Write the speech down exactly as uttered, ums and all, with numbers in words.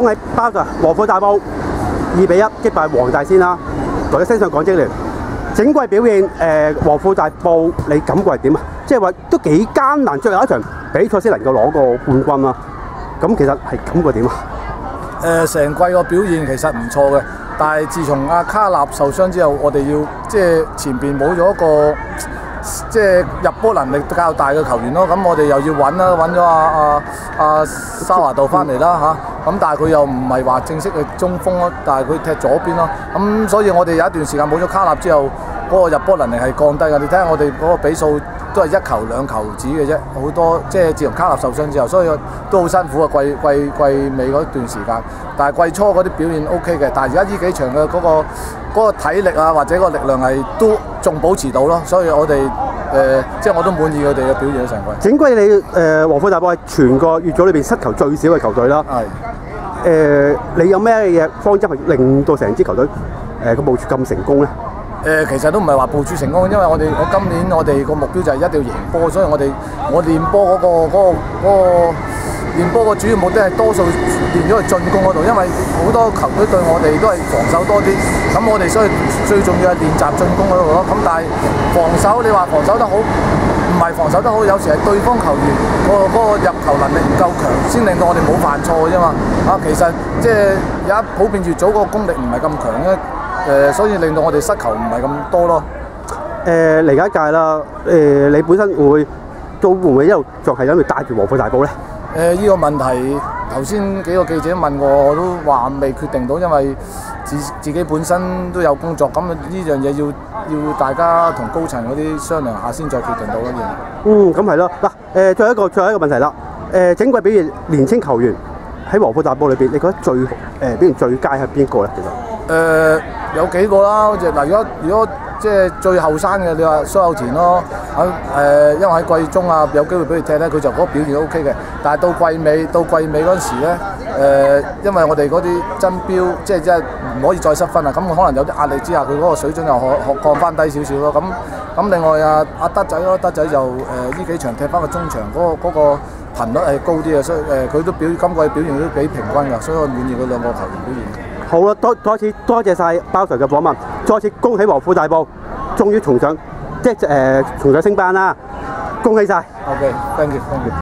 恭喜包 Sir 和富大埔二比一擊敗黃大仙啦，代表升上港職聯。整季表現誒、呃、和富大埔，你感覺係點啊？即係話都幾艱難，最後一場比賽先能夠攞個冠軍啦。咁其實係感覺點啊？ 誒、呃，成季個表現其實唔錯嘅，但係自從阿卡納受傷之後，我哋要即係前邊冇咗一個即係入波能力較大嘅球員咯。咁我哋又要揾啦，揾咗阿阿阿沙華道翻嚟啦嚇。咁、啊、但係佢又唔係話正式嘅中鋒咯，但係佢踢左邊咯。咁所以我哋有一段時間冇咗卡納之後，嗰、那個入波能力係降低嘅。你睇下我哋嗰個比數都係一球兩球子嘅啫，好多即係自從卡納受傷之後，所以都好辛苦啊！季季季尾嗰段時間，但係季初嗰啲表現 O K 嘅，但係而家呢幾場嘅嗰、那個嗰、那個體力啊，或者個力量係都仲保持到咯，所以我哋誒、呃、即係我都滿意佢哋嘅表現成季。 整季你誒、呃、和富大埔係全個乙組裏邊失球最少嘅球隊啦。係。誒、呃，你有咩嘢方針係令到成支球隊誒個部署咁成功咧？ 誒、呃、其實都唔係話部署成功，因為我哋我今年我哋個目標就係一定要贏波，所以我哋我練波嗰個嗰、嗰個嗰、嗰個練波個主要目的係多數練咗去進攻嗰度，因為好多球隊對我哋都係防守多啲，咁我哋所以最重要係練習進攻嗰度咯。咁但係防守你話防守得好，唔係防守得好，有時係對方球員、嗰個嗰、嗰個入球能力唔夠強，先令到我哋冇犯錯嘅啫嘛。啊，其實即係而家普遍乙組嗰個功力唔係咁強咧。誒、呃，所以令到我哋失球唔係咁多咯。 誒嚟緊一屆啦，誒、呃、你本身會做會唔會一路仲係諗住帶住和富大埔咧？ 誒、呃，依、這個問題頭先幾個記者問我，我都話未決定到，因為自自己本身都有工作，咁呢樣嘢要要大家同高層嗰啲商量下先再決定到一樣。 嗯，咁係咯。嗱，誒，最後一個最後一個問題啦。誒、呃，整季表現年青球員喺和富大埔裏邊，你覺得最誒、呃、表現最佳係邊個咧？其實誒。 呃有幾個啦，好似嗱，如果如果即係最後生嘅，你話蘇有田咯，喺、呃、誒，因為喺季中啊有機會俾佢踢咧，佢就嗰個表現 O K 嘅。但係到季尾到季尾嗰陣時咧，誒、呃，因為我哋嗰啲爭標即係即係唔可以再失分啊，咁可能有啲壓力之下，佢嗰個水準又可可降翻低少少咯。咁咁另外啊，阿德仔咯，德仔就誒呢、呃、幾場踢翻個中場嗰、那個嗰、那個頻率係高啲嘅，所以誒佢、呃、都表今季表現都幾平均㗎，所以我滿意佢兩個球員表現。 好啦，多再次多謝晒包 Sir 嘅訪問，再次恭喜和富大埔終於重上，即係誒重上升班啦，恭喜晒。 OK，thank you，thank you。